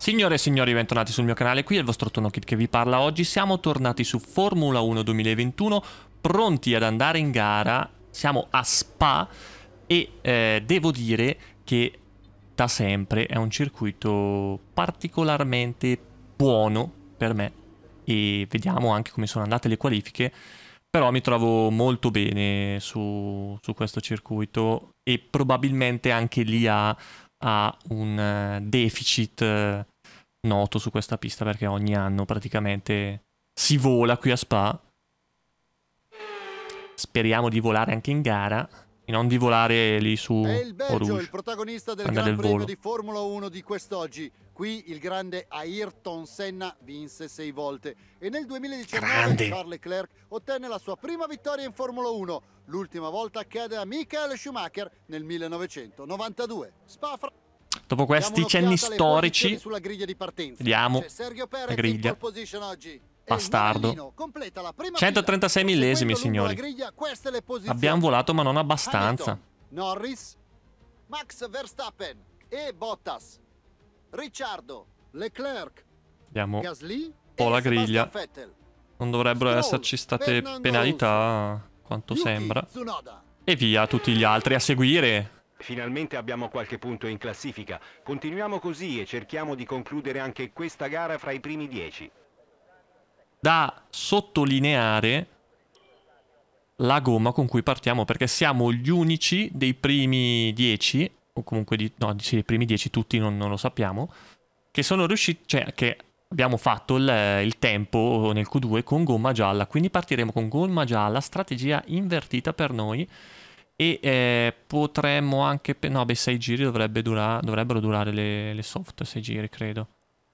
Signore e signori, bentornati sul mio canale, qui è il vostro Tonokid che vi parla oggi. Siamo tornati su Formula 1 2021, pronti ad andare in gara. Siamo a Spa e devo dire che da sempre è un circuito particolarmente buono per me e vediamo anche come sono andate le qualifiche. Però mi trovo molto bene su questo circuito e probabilmente anche l'IA ha un deficit noto su questa pista, perché ogni anno praticamente si vola qui a Spa. Speriamo di volare anche in gara e non di volare lì su È il Belgio, Rouge, il protagonista del prendere Gran il Premio volo. di Formula 1 di quest'oggi. Qui il grande Ayrton Senna vinse 6 volte e nel 2019 Grande. Charles Leclerc ottenne la sua prima vittoria in Formula 1. L'ultima volta accade a Michael Schumacher nel 1992. Dopo questi cenni storici, sulla griglia di partenza. vediamo C'è Sergio la Perez in griglia. pole position oggi. Bastardo. Completa la prima 136 fila. millesimi, Seguendo lungo la signori. griglia, queste le posizioni. Abbiamo volato ma non abbastanza. Hamilton, Norris, Max Verstappen e Bottas, Ricciardo, Leclerc, Vediamo Gasly un po' la e Sebastian griglia. Vettel. Non dovrebbero Stroll, esserci state Fernando penalità, quanto Yuki sembra. Tsunoda. E via tutti gli altri a seguire. Finalmente abbiamo qualche punto in classifica. Continuiamo così e cerchiamo di concludere anche questa gara fra i primi 10. Da sottolineare la gomma con cui partiamo, perché siamo gli unici dei primi 10, o comunque dei primi 10, tutti non lo sappiamo, che sono riusciti, cioè che abbiamo fatto il tempo nel Q2 con gomma gialla. Quindi partiremo con gomma gialla, strategia invertita per noi. E potremmo anche... No, beh, 6 giri dovrebbero durare le soft 6 giri, credo.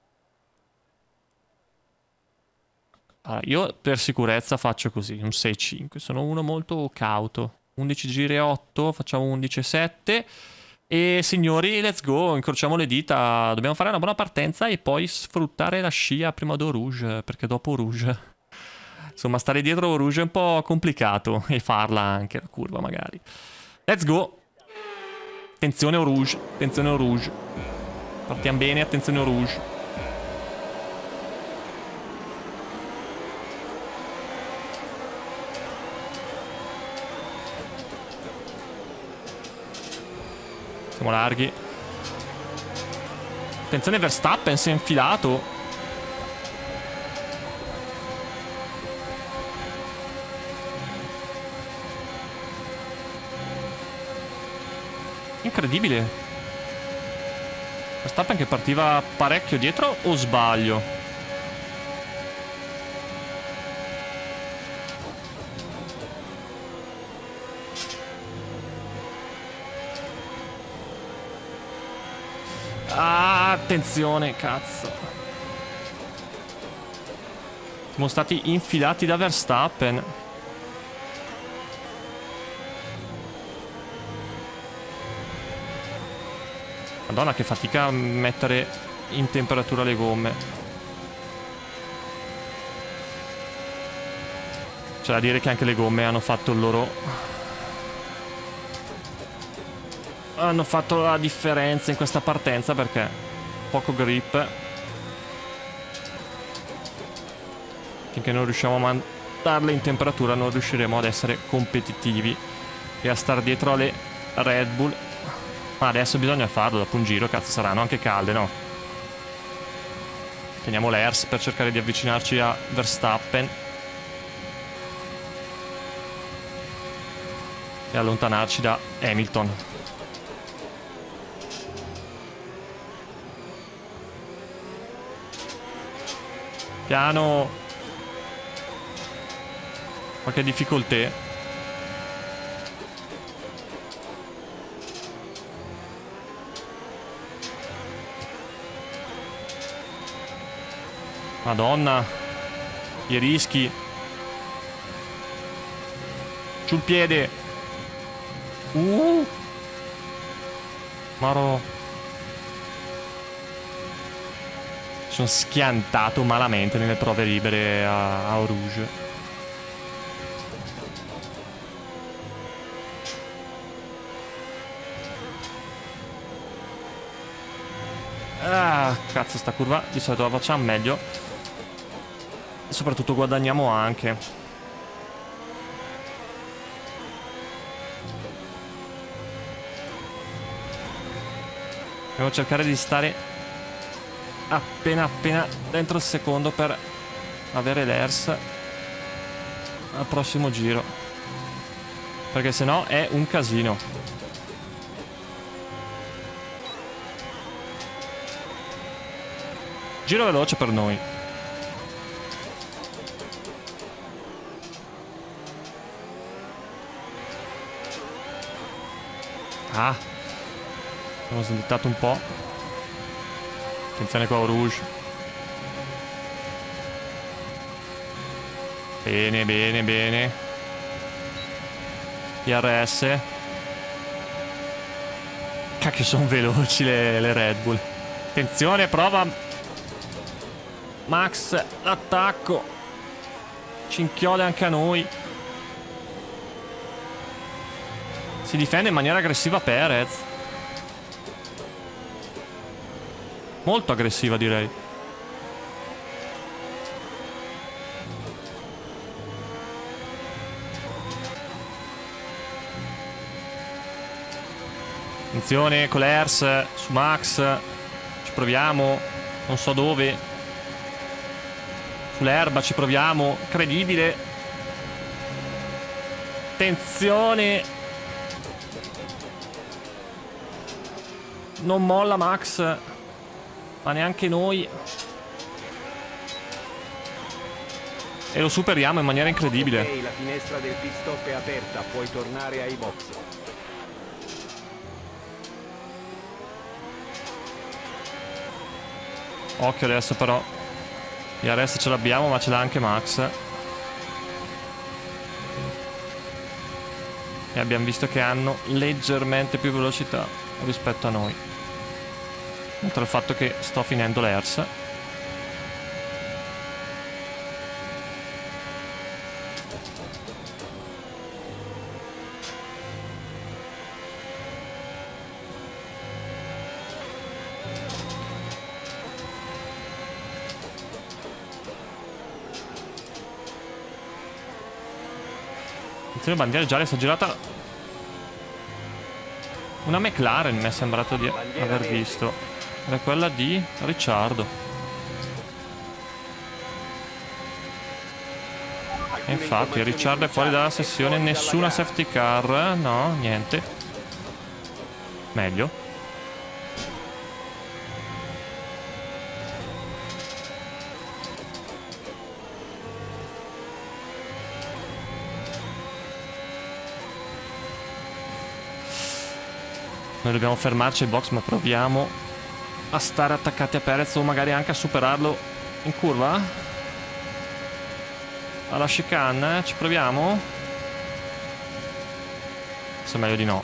Allora, io per sicurezza faccio così, un 6-5. Sono uno molto cauto. 11 giri e 8, facciamo 11 e 7. E signori, let's go, incrociamo le dita. Dobbiamo fare una buona partenza e poi sfruttare la scia prima do Rouge, perché dopo Rouge... Insomma, stare dietro Rouge è un po' complicato. E farla anche, la curva magari. Let's go. Attenzione a Rouge. Attenzione a Rouge. Partiamo bene, attenzione a Rouge. Siamo larghi. Attenzione Verstappen, si è infilato. Incredibile. Verstappen che partiva parecchio dietro, o sbaglio? Ah, attenzione, cazzo. Siamo stati infilati da Verstappen. Madonna, che fatica a mettere in temperatura le gomme. C'è da dire che anche le gomme hanno fatto il loro... Hanno fatto la differenza in questa partenza, perché poco grip. Finché non riusciamo a mandarle in temperatura non riusciremo ad essere competitivi e a star dietro alle Red Bull. Ma adesso bisogna farlo, dopo un giro, cazzo, saranno anche calde, no? Teniamo l'Ers per cercare di avvicinarci a Verstappen e allontanarci da Hamilton. Piano. Qualche difficoltà. Madonna. I rischi. Sul piede. Maro. Sono schiantato malamente nelle prove libere a Rouge. Ah. Ah, cazzo, sta curva di solito la facciamo meglio. E soprattutto guadagniamo anche. Devo cercare di stare appena dentro il secondo per avere l'ERS al prossimo giro, perché sennò è un casino. Giro veloce per noi. Ah, abbiamo slittato un po'. Attenzione qua, Rouge. Bene, bene, bene. IRS. Cacchio, sono veloci le Red Bull. Attenzione, prova Max l'attacco. Ci inchioda anche a noi. Si difende in maniera aggressiva Perez. Molto aggressiva, direi. Attenzione con l'ERS su Max. Ci proviamo. Non so dove. Sull'erba ci proviamo. Incredibile. Attenzione. Non molla Max. Ma neanche noi. E lo superiamo in maniera incredibile. Ok, la finestra del pit stop è aperta. Puoi tornare ai box. Occhio adesso però. Gli arresti ce l'abbiamo, ma ce l'ha anche Max. E abbiamo visto che hanno leggermente più velocità rispetto a noi. Oltre al fatto che sto finendo l'ERS. Attenzione, bandiera gialla, sta girata una McLaren, mi è sembrato di aver visto. Era quella di Ricciardo. E infatti Ricciardo è fuori dalla sessione. Nessuna safety car. No, niente. Meglio. Noi dobbiamo fermarci ai box, ma proviamo a stare attaccati a Perez o magari anche a superarlo in curva. Alla chicane, ci proviamo? Se meglio di no.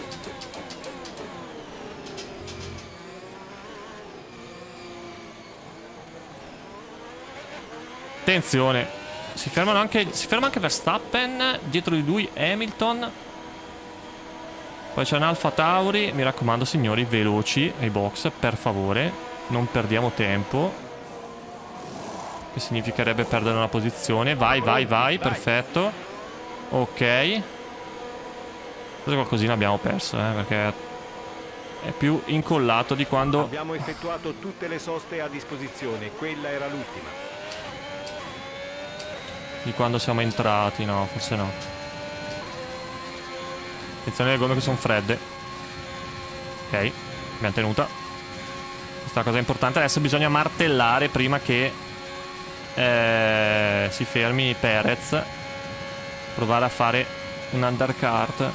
Attenzione. Si ferma anche Verstappen. Dietro di lui Hamilton. Poi c'è un Alfa Tauri. Mi raccomando signori, veloci ai box, per favore. Non perdiamo tempo. Che significherebbe perdere una posizione. Vai, vai, vai, perfetto. Ok. Forse qualcosina abbiamo perso, perché è più incollato di quando... Abbiamo effettuato tutte le soste a disposizione. Quella era l'ultima. Di quando siamo entrati, no, forse no. Attenzione alle gomme che sono fredde. Ok, abbiamo tenuta. Questa è una cosa importante. Adesso bisogna martellare prima che si fermi Perez. Provare a fare un undercut.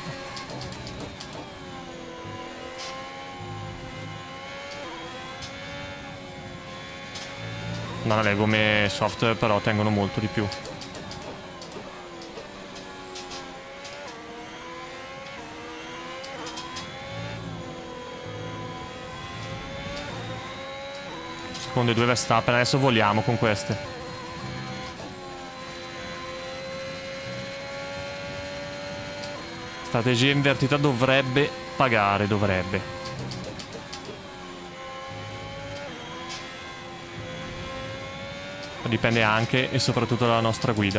No, le gomme soft però tengono molto di più. Secondo i due Verstappen, adesso voliamo con queste. Strategia invertita dovrebbe pagare, dovrebbe. Dipende anche e soprattutto dalla nostra guida.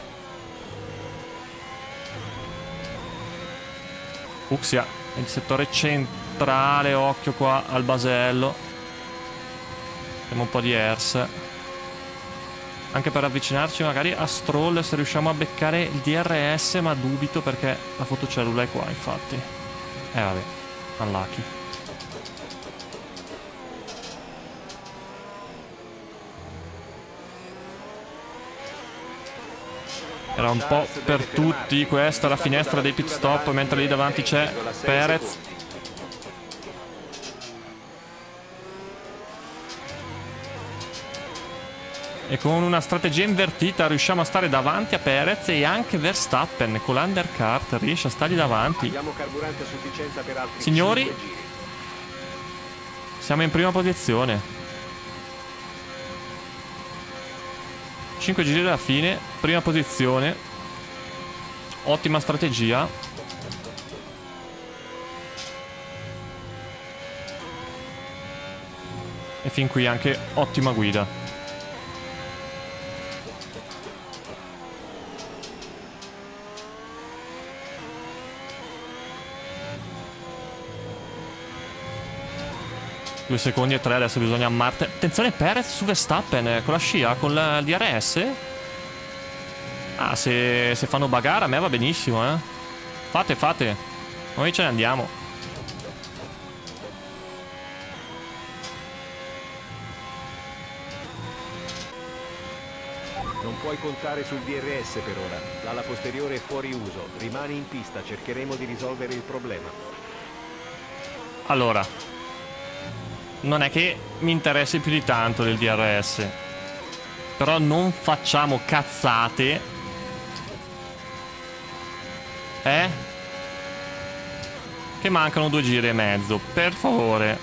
Fucsia, il settore centrale, occhio qua al basello. Abbiamo un po' di Ers. Anche per avvicinarci magari a Stroll se riusciamo a beccare il DRS, ma dubito perché la fotocellula è qua, infatti. Vabbè, unlucky. Era un po' per tutti, questa è la finestra dei pit stop, mentre lì davanti c'è Perez. E con una strategia invertita riusciamo a stare davanti a Perez, e anche Verstappen con l'undercut riesce a stargli davanti. Signori, siamo in prima posizione. 5 giri alla fine, prima posizione. Ottima strategia. E fin qui anche ottima guida. Due secondi e 3, adesso bisogna ammarti. Attenzione Perez su Verstappen con la scia, con il DRS. Ah, se fanno bagarre a me va benissimo, eh. Fate. Noi ce ne andiamo. Non puoi contare sul DRS per ora. L'ala posteriore è fuori uso. Rimani in pista, cercheremo di risolvere il problema. Allora, non è che mi interessi più di tanto del DRS, però non facciamo cazzate. Che mancano 2 giri e mezzo, per favore.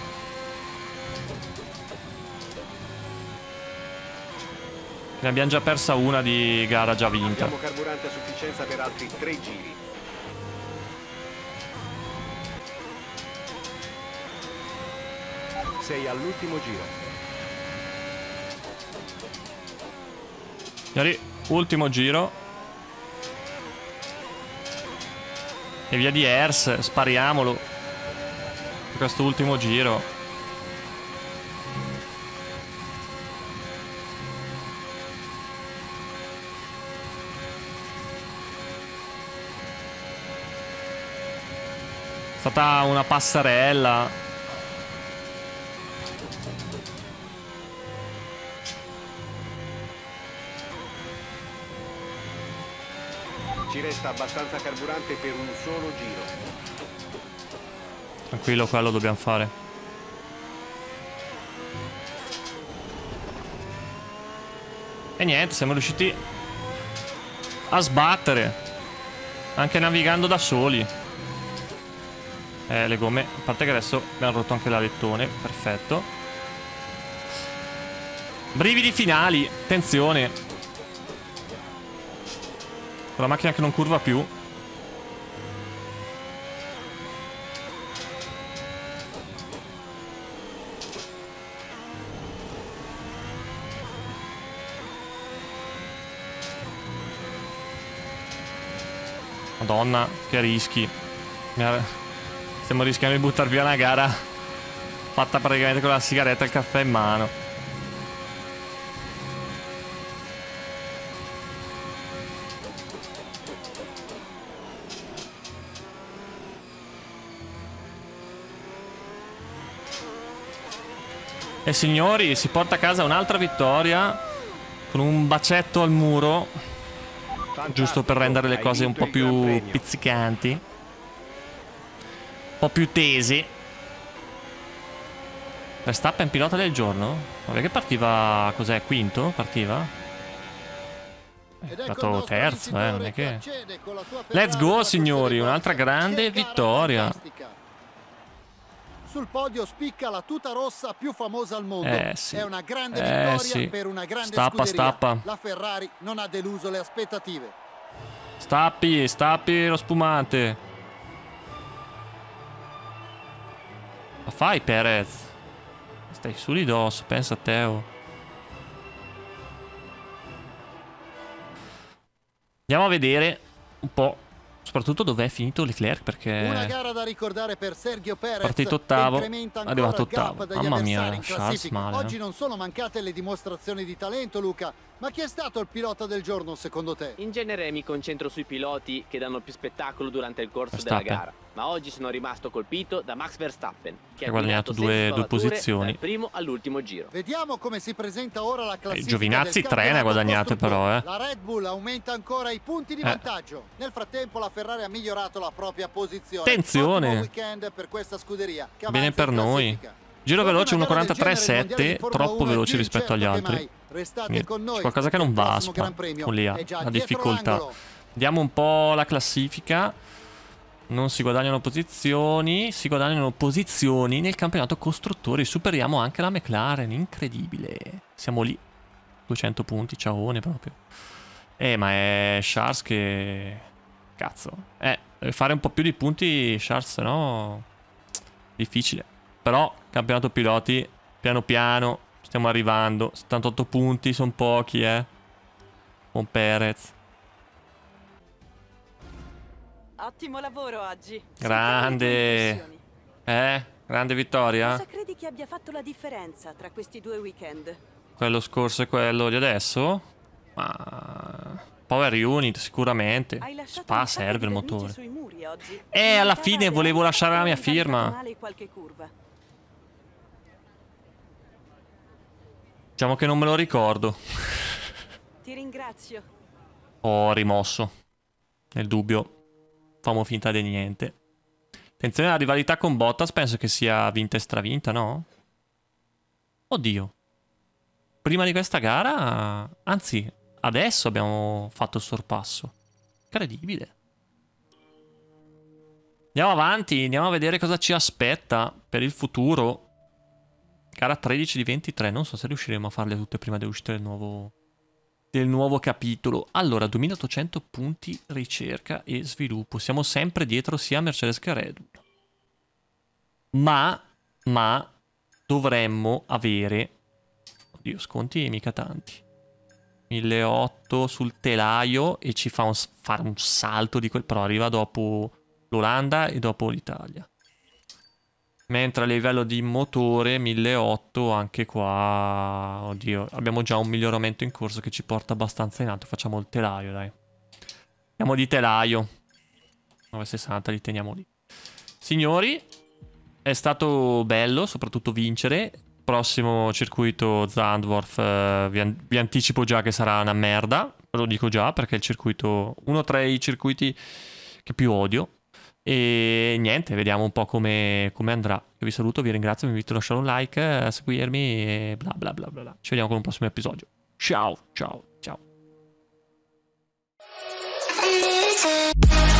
Ne abbiamo già persa una di gara già vinta. Abbiamo carburante a sufficienza per altri 3 giri. Sei all'ultimo giro. Signori, ultimo giro. E via di Ers, spariamolo. Per questo ultimo giro. È stata una passerella. Ci resta abbastanza carburante per un solo giro. Tranquillo, quello dobbiamo fare. E niente, siamo riusciti a sbattere. Anche navigando da soli. Le gomme, a parte che adesso abbiamo rotto anche l'alettone. Perfetto. Brividi finali, attenzione. Con la macchina che non curva più. Madonna, che rischi. Stiamo rischiando di buttar via una gara fatta praticamente con la sigaretta e il caffè in mano. E signori, si porta a casa un'altra vittoria con un bacetto al muro, giusto per rendere le cose un po' più pizzicanti, un po' più tesi. Verstappen pilota del giorno? Vabbè, che partiva, cos'è, quinto? Partiva? È stato terzo, non è che... Let's go signori, un'altra grande vittoria. Sul podio spicca la tuta rossa più famosa al mondo. Sì. È una grande vittoria sì. per una grande Stappa, scuderia. stappa. La Ferrari non ha deluso le aspettative. Stappi lo spumante. Ma fai Perez? Stai su di dosso, pensa a te. Oh. Andiamo a vedere un po', soprattutto dove è finito Leclerc, perché Una gara da ricordare per Sergio Perez, partito ottavo, che incrementa ancora arrivato il gap ottavo. dagli Mamma avversari mia, in Charles classifica. male. Oggi non sono mancate le dimostrazioni di talento, Luca, ma chi è stato il pilota del giorno secondo te? In genere mi concentro sui piloti che danno più spettacolo durante il corso Verstappen. della gara, ma oggi sono rimasto colpito da Max Verstappen, che ha guadagnato guidato due posizioni. dal primo all'ultimo giro. Vediamo come si presenta ora la classifica Giovinazzi del 3 ne ha campionato guadagnate costruttori. però, La Red Bull aumenta ancora i punti di vantaggio. Nel frattempo la Ferrari ha migliorato la propria posizione. Attenzione! Ottimo weekend per questa scuderia che Bene avanza per in noi. classifica. Giro veloce Dopo una gara del genere, il mondiale 1.43.7, di Formula troppo 1 è veloci più rispetto agli incerto che altri. mai. Restate Quindi con noi, c'è qualcosa che non il va a prossimo Spa, Gran Premio con l'IA, è già la dietro difficoltà. l'angolo. Vediamo un po' la classifica. Non si guadagnano posizioni, si guadagnano posizioni nel campionato costruttori. Superiamo anche la McLaren, incredibile. Siamo lì, 200 punti, ciaone proprio. Ma è Charles che... Cazzo. Deve fare un po' più di punti Charles, no? Difficile. Però, campionato piloti, piano piano, stiamo arrivando. 78 punti, sono pochi, con Perez. Ottimo lavoro oggi. Grande. Grande vittoria. Cosa credi che abbia fatto la differenza tra questi due weekend? Quello scorso e quello di adesso? Ma... Power Unit, sicuramente. Hai lasciato Spa un sacco serve il di vernici motore. sui muri oggi. Alla fine volevo lasciare la mia firma. Male qualche curva. Diciamo che non me lo ricordo. Ti ringrazio. Ho rimosso. Nel dubbio, famo finta di niente. Attenzione alla rivalità con Bottas, penso che sia vinta e stravinta, no? Oddio. Prima di questa gara, anzi, adesso abbiamo fatto il sorpasso. Incredibile. Andiamo avanti, andiamo a vedere cosa ci aspetta per il futuro. Gara 13 di 23, non so se riusciremo a farle tutte prima dell'uscita del nuovo capitolo. Allora, 2800 punti ricerca e sviluppo. Siamo sempre dietro sia Mercedes che Red Bull. Ma dovremmo avere... Oddio, sconti mica tanti. 1800 sul telaio e ci fa fare un salto di quel... Però arriva dopo l'Olanda e dopo l'Italia. Mentre a livello di motore 1800 anche qua... Oddio, abbiamo già un miglioramento in corso che ci porta abbastanza in alto. Facciamo il telaio, dai. Andiamo di telaio. 960 li teniamo lì. Signori, è stato bello, soprattutto vincere. Prossimo circuito Zandvoort, vi anticipo già che sarà una merda. Ve lo dico già perché è il circuito... Uno tra i circuiti che più odio. E niente, vediamo un po' come andrà. Io vi saluto, vi ringrazio, vi invito a lasciare un like, a seguirmi e bla bla bla bla. Ci vediamo con un prossimo episodio. Ciao, ciao, ciao.